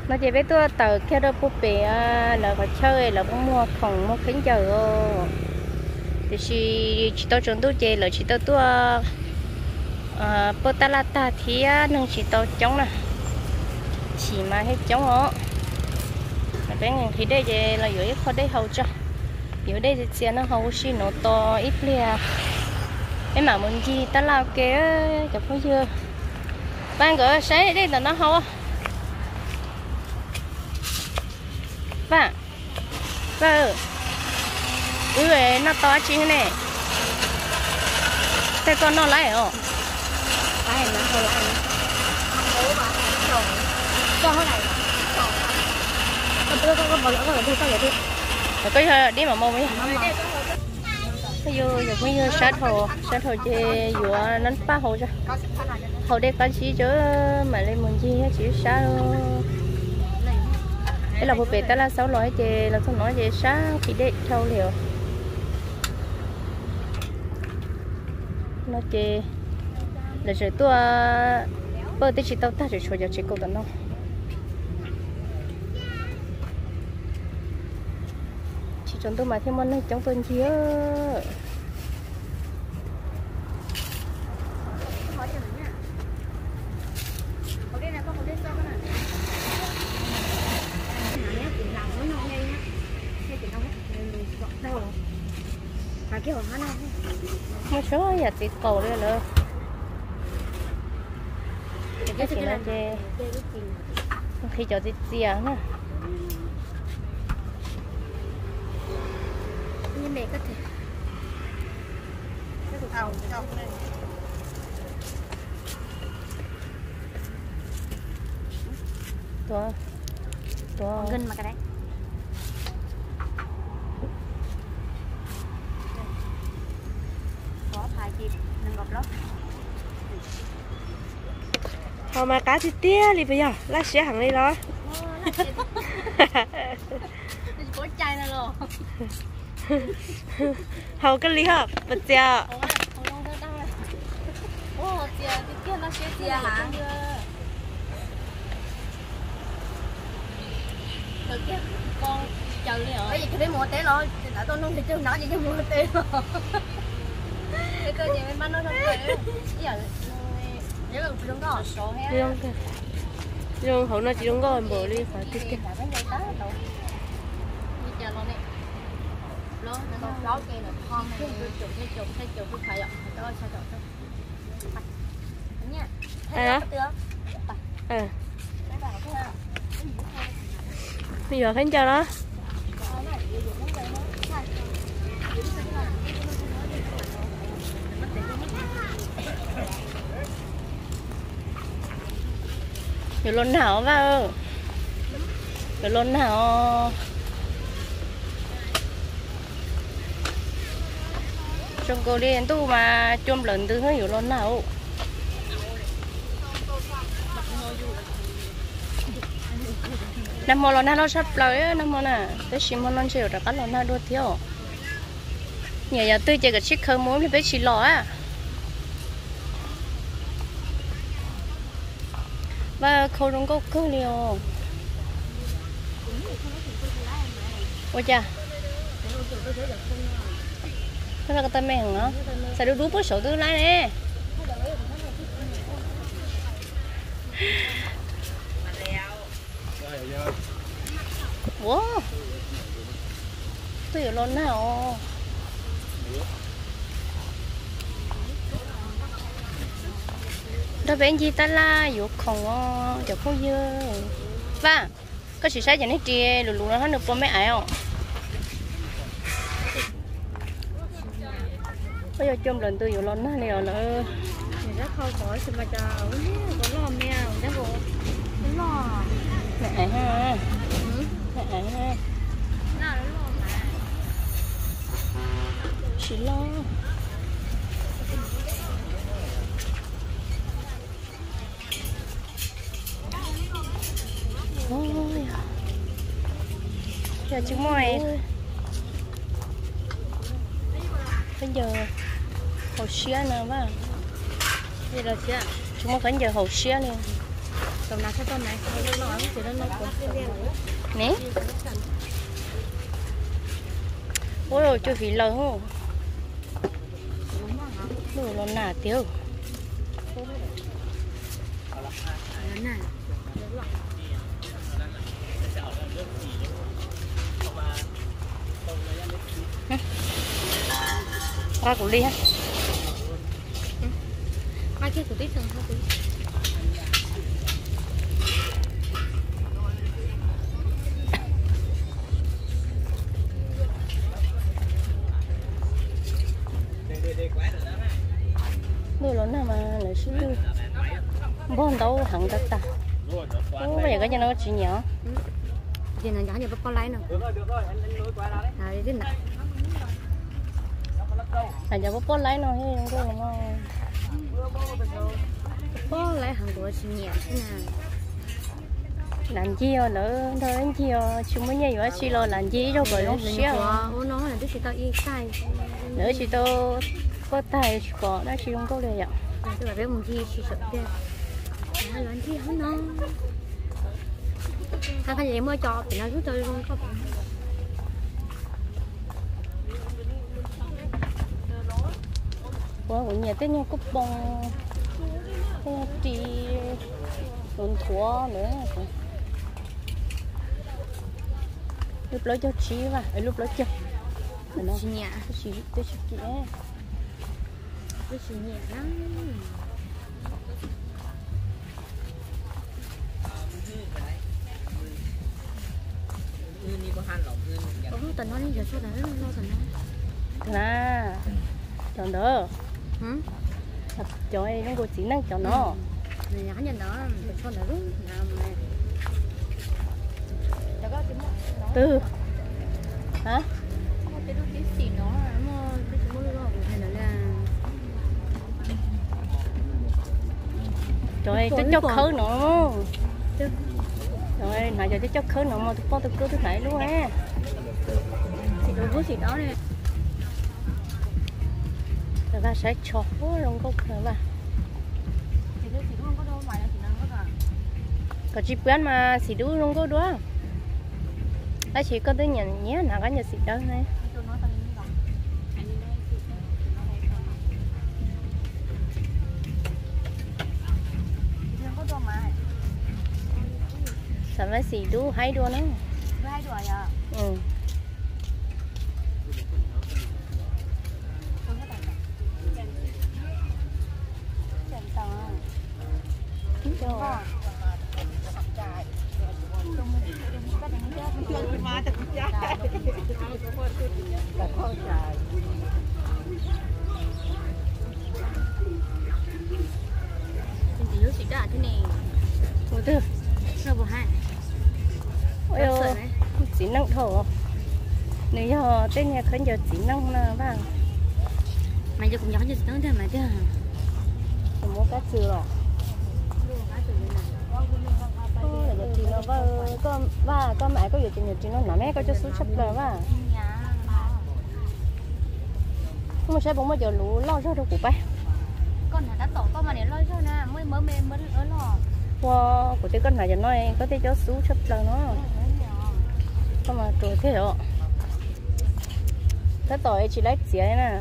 nó chỉ biết tôi tờ kia đâu búp bê là phải chơi là muốn mua không mua kính giờ thì chỉ tao chuẩn tôi chơi là chỉ tao tôi bơ ta la ta thì nâng chỉ tao chống nè chỉ mà hết chống họ cái ngành thì đây về là dưới khó đây hậu cho dưới đây thì xe nó hậu xí nó to ít lia em mà muốn gì ta lao kia chụp có chưa ban gỡ sáng đây là nó hậu ba ba ui nó to chứ này thế con nó lại không lại nó không lại cho nó này con bỏ lỡ rồi thôi sao vậy đi có đi mà mua mấy bây giờ bây giờ sát hồ chơi vừa nắn phá hồ cho hồ đây có chỉ chứ mà lên muốn chi chỉ sát đây là một bể ta là 600 chơi là không nói về sáng thì để thâu liều nó chơi là rồi tôi bơ tới chỉ tao ta rồi cho chị cô tao nó chỉ chọn tôi mà thêm món này trong tuần chia một số giờ thì cầu đây là cái gì nó chơi khi cho thì chia nè như này có thể to gần mà cái đấy mà cá thì tía đi bây giờ lá xé hàng đi đó có chai nào rồi hầu cái ly hả bật chè con chờ đi rồi. Bây giờ cái mua té rồi, đã tôi nung thì chưa nói gì cho mua té rồi. Cái cơ gì bên bán nó không té. Giờ nếu mà không có số hết. Không hậu nó chỉ không có bờ đi phải tiếp cái. Chờ luôn đi. Lo nó kia là con này chụp cái phải rồi. Đó sao chụp. Nha. Thấy đó. Bây giờ khánh cho nó rồi luôn nào vào rồi luôn nào trong cô đi tu mà chôm lần từ hơi hiểu luôn nào năm món lần nó sắp tới năm món à tới xin món lần chiều đã cắt lần nào đua thiếu nhà giờ tôi chỉ có chiếc khơi muối thì phải chỉ lò á và khâu trong có cứ liều ôi cha thế là cái tay mèn hả sao được đút với sổ tư lái nè wow tôi hiểu luôn nào đó bên gì ta la dụ không dụ không dơ và có sự sai cho nó chia lù lù nó được bao mấy ai không bây giờ chôm lần tôi dụ luôn nó liều nữa rất không khỏi xin mà chào có lo mèo chắc bộ lo mẹ ha mẹ ha chỉ lo ôi giờ chúng mày bây giờ hồ xía nữa mà bây giờ chứ chúng nó khánh giờ hồ xía liền Tầm nào sao tầm này nó nói thì nó có nè ôi rồi chưa phí lời không đủ nó nả tiêu ra cũng đi ha ai kia của tí thường thôi tí đủ nó nào mà lấy số tư bọn đâu hẳn tất ta ô bây giờ cái cho nó chỉ nhỏ thì nó nhỏ như có lấy nữa được rồi anh nối qua ra đấy à thế nào à giờ có lấy nó hay không có mà có lấy hàng của chị nhẹ thế nào làm chi rồi nữa thôi anh chi rồi chúng mới nhảy vào chi lo làm chi cho rồi nó xíu ô nó là tôi chỉ tao y sai nữa chị tôi có tài có nó chỉ không có được ạ tôi bảo với một chi chỉ sợ kia làm chi hết nó hai cái gì mới cho thì nó giúp tôi luôn có quá cũng nhiều tên nhau cúp bông đi đồn thua nữa lúc đó cho chí và lúc đó cho chị nhẹ tôi chỉ kỹ tôi chị nhẹ lắm không tình nó đi giờ số đấy lo tình nó à chọn đó cho em nó có chỉ năng cho nó này nhỏ nhân đó số đấy đúng tư hả trời tôi cho khứ nữa rồi nãy giờ tôi cho khứ nữa mà tôi bỏ tôi cứ tôi nãy luôn á thì đối với gì đó này rồi ta sẽ cho phố rong cốc nữa mà thì tôi chỉ không có đâu mà chỉ năng có cả có chỉ bán mà xì đu rong cốc đó ta chỉ có tới nhận nhé nào có nhận xì đó này sao mà xì đu hay đua nữa hai đùa à ừ từ sao bộ hai ôi chỉ năng thổ nếu giờ tên nhà khởi giờ chỉ năng là vàng mày giờ cũng nhỏ như thế mà chứ không có cá chừa rồi giờ thì nó con mẹ có giờ thì nhiều thì nó nằm có cho số chấp lời mà không sẽ bỗng bao giờ lú lo cho đâu của bay con đã tổ con mà để lo cho nè mới ở lò wow của cái con này giờ nói có thể cho số chấp lời nó không mà trôi thế rồi cái tội chỉ lấy xía nè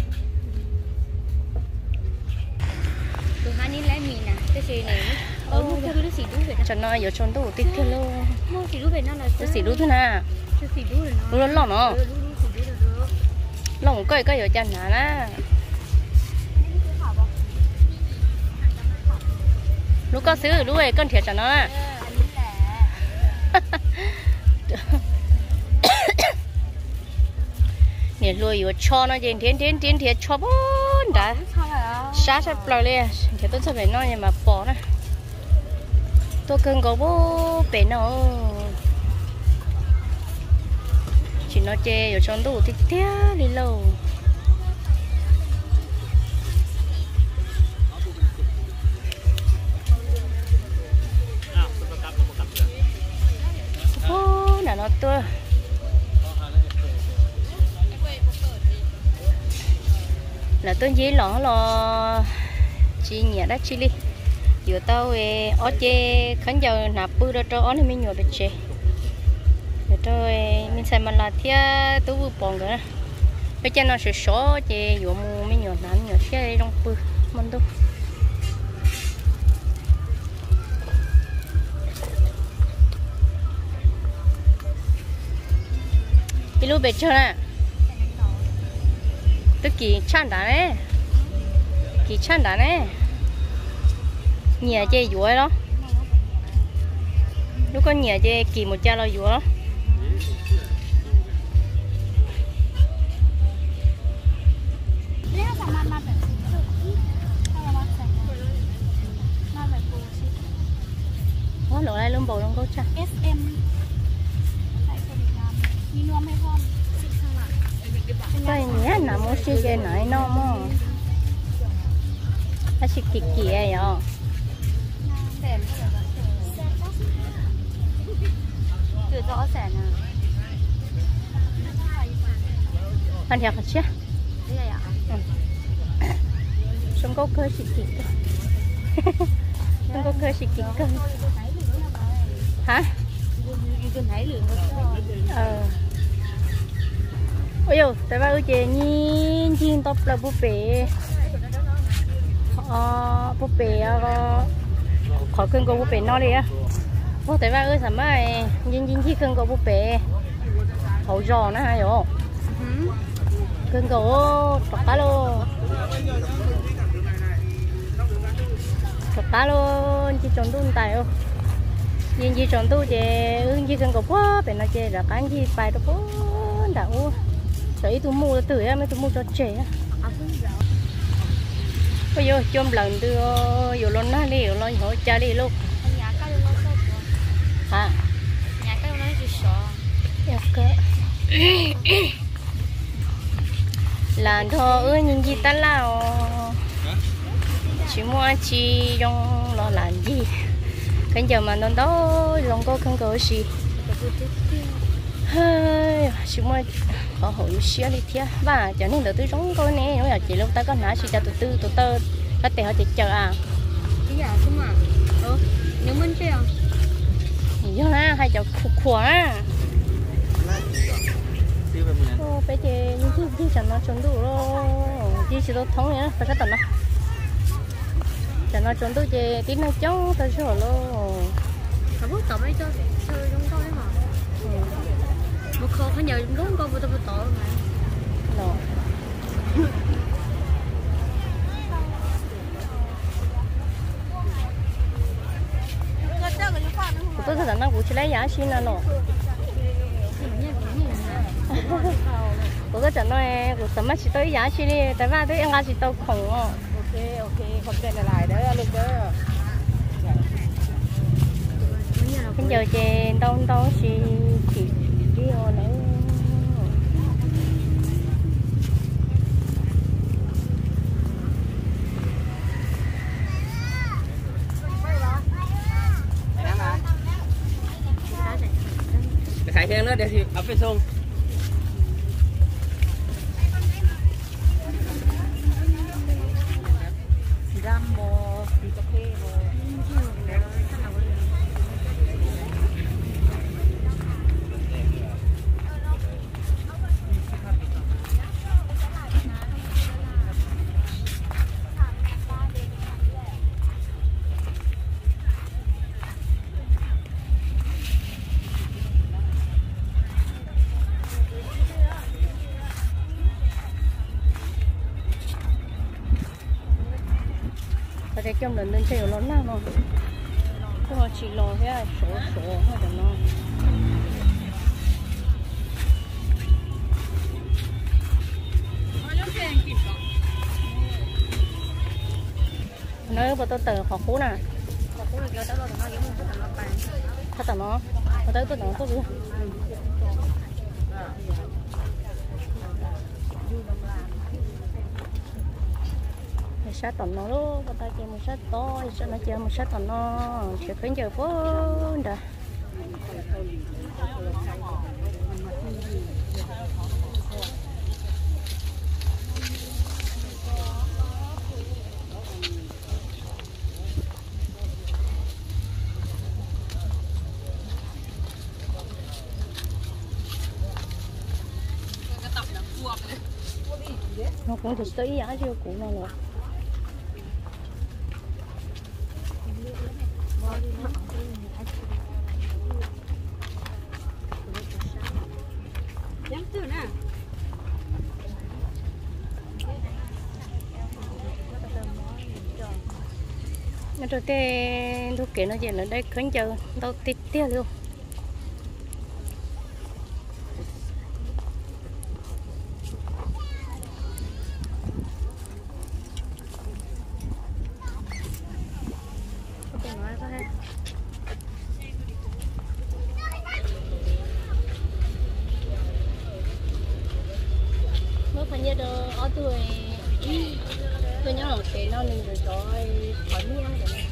từ hai ní lấy mì nè cái gì này lúc cái xì đú về cho nó giờ tròn đủ tích thêm luôn mua xì đú về nó là xì đú thế nào xì đú rồi nó lớn lỏng nó lỏng cái ở chân hả nè lúc có xứ đú về cân thiệt cho nó nè lùi ở cho nó trên thiên thiệt cho bốn đã sát sắp lại liền thì tôi sẽ phải nói nhưng mà bỏ nè tôi cần có bố bé nó chỉ nó chê ở trong tủ thì thế đi lâu ô là nó tôi là tôi dễ lỏng lo chỉ nhẹ đã chi đi vừa tao ở chơi khán giờ nạp bự đó cho anh mình nhiều bị chơi rồi cho mình xem mà là thia tôi vừa bòn rồi bây giờ nó sẽ số chơi vừa mua mình nhiều nắm nhiều chơi trong bự mình đâu cái lúc bây giờ nè tôi kỳ chăn đá đấy kỳ chăn đá đấy nhà chơi dũa đó lúc có nhà chơi kỳ một cha lo dũa đó có lộ lại luôn bầu trong có cha SM cái nhé nằm một xí cái này nó mà nó xí kì kì ấy à từ rõ ràng nè anh hiểu chưa đây là không có cơ xí kì không có cơ xí kì cơ hả ôi dồi tại ba ơi chị nhìn nhìn top là búp bê khỏi cưng của búp bê nó đi á ô tại ba ơi sao mà nhìn nhìn khi cưng của búp bê hậu giò nó hay rồi cưng của chọc cá luôn chỉ tròn đun tài không nhìn gì tròn tu chị chỉ cưng của quá bên nó chơi là cán gì bài đó quá đảo đấy tôi mua từ em mới tôi mua cho trẻ bây giờ chôm lần đưa vô luôn nó đi rồi hỗ trợ đi luôn hả nhà cái nó chỉ sợ ok làm thôi nhìn gì ta lao chỉ mua chi trong nó làm gì cái giờ mà nó đó lòng có không có gì hơi chỉ mua họ hỗ trợ đi theo và cho nên đầu tư giống tôi nè nó là chỉ lúc ta có nãy chỉ cho tụi tơ có thể họ chỉ chờ à cái giờ không à nếu mình chơi à nhiều ha hai cháu khỏe ô bé chị những cái chẳng nó trốn đủ rồi chỉ tôi thống nữa phải cái tận đó chẳng nó trốn đủ chị tí nó chống tôi sửa luôn không biết tao mấy cho chơi trong coi mà một khâu phải nhờ đúng con tôi tội mà rồi tôi thấy nó cũng chỉ lấy giá xin là nó tôi thấy nó cũng sắm chỉ tới giá xin đi tại vì tôi ăn chỉ tao khổng ok không tên là lại đấy lúc đó bây giờ chị đông chỉ đi hồ nữa xài thêm nữa để thì ấp về sông ram mò thì cà phê để trong lần lên chơi lớn nào mà không có chỉ lo thế số hay là nó bắt đầu từ họ cũ nè thật là nó tới tôi nó tốt luôn sát tận nó luôn, người ta chơi một sát to, sao nó chơi một sát tận nó, sẽ khiến giờ vốn đã. nó cũng thực tế giá chưa cũ nào rồi nó rồi cái lúc kia nó về là đây khấn chờ đâu tít tia luôn mới phải nhớ được ở tôi nhớ là cái nó nên rồi khỏi miếng vậy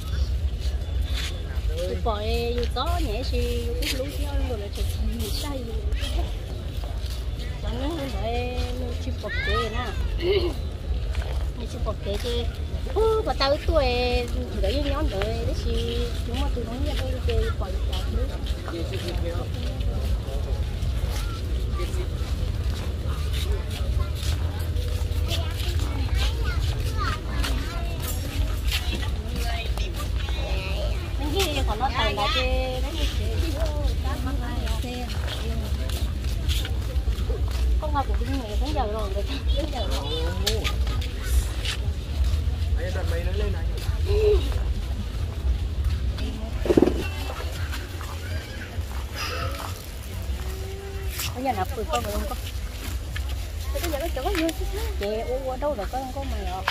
tôi bỏ dù có nhẹ xì dù cái lú theo rồi là chụp gì sai rồi cho nó phải chụp bọc kệ nè chụp bọc kệ chứ bà tao tuổi rồi với nhóm rồi đấy thì chúng mà tụi nó như tôi chơi bỏ cả thứ còn nó tàn lại cái không hoa của cái này đến giờ rồi đến giờ rồi anh đặt mấy nó lên này bây giờ nạp từ con rồi không có bây giờ nó chỗ gì chị ở đâu rồi có mày ạ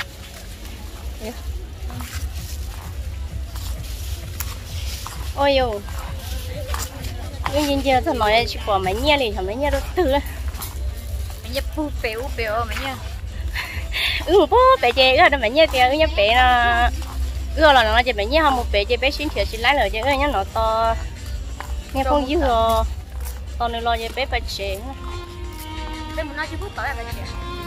ôi呦nguyên nhân giờ tôi nói chỉ có mấy nhà liền mấy nhà đâu từ mấy nhà pu béo mấy nhà bố bé chị đó mấy nhà bé nhà bé là nó chỉ mấy nhà không một bé chị bé xuyên thiệt chỉ lái lời chị nhá nó to nghe không dữ to này lo chị bé phải chị đây một nói chỉ phút tối là cái gì